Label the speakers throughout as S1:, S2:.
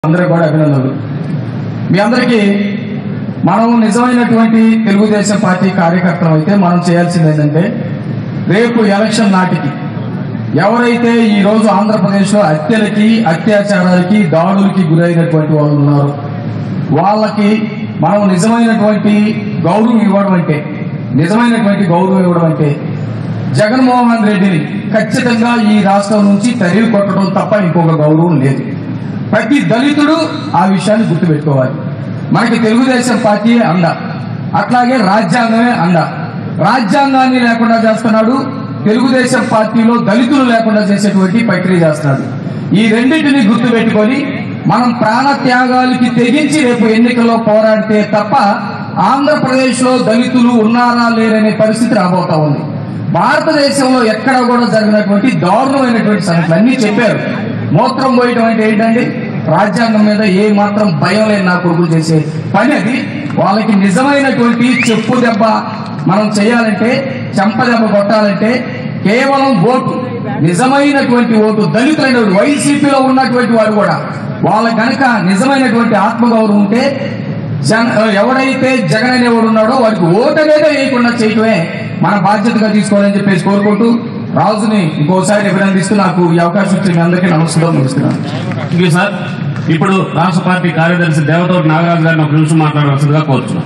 S1: అందరూ కూడా అభినందనలు. మీ అందరికీ మనం నిజమైనటువంటి తెలుగుదేశం పార్టీ కార్యకర్తలు అయితే మనం చేయాల్సింది ఏంటంటే, రేపు ఎలక్షన్ నాటికి ఎవరైతే ఈ రోజు ఆంధ్రప్రదేశ్లో హత్యలకి, అత్యాచారాలకి, దాడులకి గురైనటువంటి వాళ్ళు ఉన్నారో వాళ్ళకి మనం నిజమైనటువంటి గౌరవం ఇవ్వడం అంటే జగన్మోహన్ రెడ్డిని ఖచ్చితంగా ఈ రాష్ట్రం నుంచి తరిమి కొట్టడం తప్ప ఇంకొక గౌరవం లేదు. ప్రతి దళితుడు ఆ విషయాన్ని గుర్తుపెట్టుకోవాలి. మనకి తెలుగుదేశం పార్టీ అండ, అట్లాగే రాజ్యాంగమే అండ. రాజ్యాంగాన్ని లేకుండా చేస్తున్నాడు, తెలుగుదేశం పార్టీలో దళితులు లేకుండా చేసేటువంటి ప్రక్రియ చేస్తున్నాడు. ఈ రెండింటిని గుర్తుపెట్టుకొని మనం ప్రాణ త్యాగాలకి తెగించి రేపు ఎన్నికల్లో పోరాడితే తప్ప ఆంధ్రప్రదేశ్ లో దళితులు ఉన్నారా లేరనే పరిస్థితి రాబోతా ఉంది. భారతదేశంలో ఎక్కడ కూడా జరిగినటువంటి దారుణమైనటువంటి సంఘటనలు అన్ని చెప్పారు. మూత్రం పోయటం అంటే ఏంటండి? రాజ్యాంగం మీద ఏ మాత్రం భయం లేని నా కొడుకులు చేసే పని అది. వాళ్ళకి నిజమైనటువంటి చెప్పు దెబ్బ మనం చేయాలంటే, చెంప దెబ్బ కొట్టాలంటే కేవలం ఓటు, నిజమైనటువంటి ఓటు, దళితులైన వైసీపీలో ఉన్నటువంటి వారు కూడా వాళ్ళ కనుక నిజమైనటువంటి ఆత్మగౌరవం ఉంటే ఎవడైతే జగన్ అనేవాడు ఉన్నాడో వారికి ఓటు అనేది వేయకుండా చేయటమే మన బాధ్యతగా తీసుకోవాలని చెప్పేసి కోరుకుంటూ రాజుని ఇంకోసారి అభినందిస్తూ నాకు ఈ అవకాశం ఇచ్చిన మీ అందరికీ నమస్కారం ముగిస్తున్నాను.
S2: సార్, ఇప్పుడు రాష్ట్ర పార్టీ కార్యదర్శి దేవతోటి నాగరాజు గారిని ఒక నిమిషం మాట్లాడవలసిందిగా కోరుతున్నాం.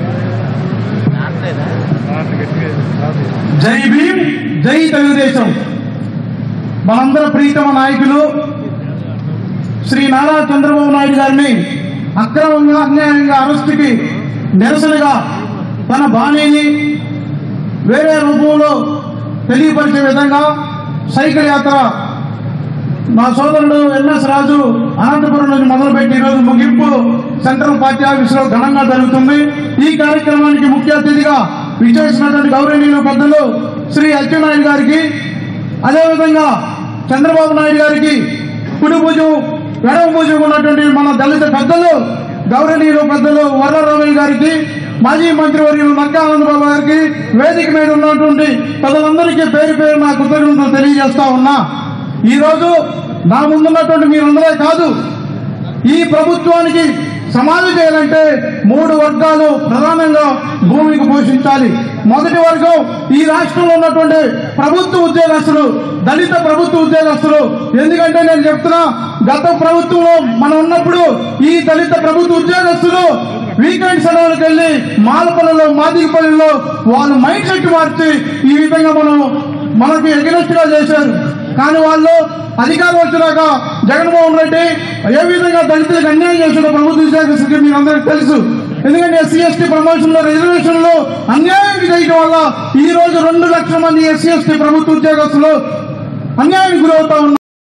S3: జై భీమ్, జై తెలుగుదేశం. మనందరూ ప్రీతమ నాయకులు శ్రీ నారా చంద్రబాబు నాయుడు గారిని అక్రమంగా, అన్యాయంగా అరెస్టుకి నిరసనగా తన బాణీని వేరే రూపంలో తెలియపరిచే విధంగా సైకిల్ యాత్ర మా సోదరుడు ఎన్ఎస్ రాజు అనంతపురం నుంచి మొదలుపెట్టి ఈరోజు ముగింపు సెంట్రల్ పార్టీ ఆఫీసులో ఘనంగా జరుగుతుంది. ఈ కార్యక్రమానికి ముఖ్య అతిథిగా విచ్చేసినటువంటి గౌరవనీయులు పెద్దలు శ్రీ అచ్చెన్నాయుడు గారికి, అదేవిధంగా చంద్రబాబు నాయుడు గారికి కుడి భుజం, ఎడమ భుజం ఉన్నటువంటి మన దళిత పెద్దలు గౌరవనీయులు పెద్దలు వరరామయ్య గారికి, మాజీ మంత్రివర్యులు నక్కా ఆనందబాబు గారికి, వేదిక మీద ఉన్నటువంటి పెద్దలందరికీ పేరు పేరు నా కృతజ్ఞతలు తెలియజేస్తా ఉన్నా. ఈ రోజు నా ముందున్నటువంటి మీరందరే కాదు, ఈ ప్రభుత్వానికి సమాధి చేయాలంటే 3 వర్గాలు ప్రధానంగా భూమికి పోషించాలి. మొదటి వర్గం ఈ రాష్ట్రంలో ఉన్నటువంటి ప్రభుత్వ ఉద్యోగస్తులు, దళిత ప్రభుత్వ ఉద్యోగస్తులు. ఎందుకంటే నేను చెప్తున్నా, గత ప్రభుత్వంలో మనం ఉన్నప్పుడు ఈ దళిత ప్రభుత్వ ఉద్యోగస్తులు వీకెండ్ సెలవులకు వెళ్లి మాలపల్లిలో, మాదిగపల్లిలో వాళ్ళు మైండ్ సెట్ మార్చి ఈ విధంగా మనకి ఎగనెస్ట్ గా చేశారు. కానీ వాళ్ళు అధికారం వచ్చినాక జగన్మోహన్ రెడ్డి ఏ విధంగా దళితులకు అన్యాయం చేసిన ప్రభుత్వ ఉద్యోగస్తులకి మీకు అందరికీ తెలుసు. ఎందుకంటే ఎస్సీ ఎస్టీ ప్రమోషన్ లో, రిజర్వేషన్ లో అన్యాయం చేయడం వల్ల ఈ రోజు 2 లక్షల మంది ఎస్సీ ఎస్టీ ప్రభుత్వ ఉద్యోగస్తులు అన్యాయం గురవుతా ఉన్నారు.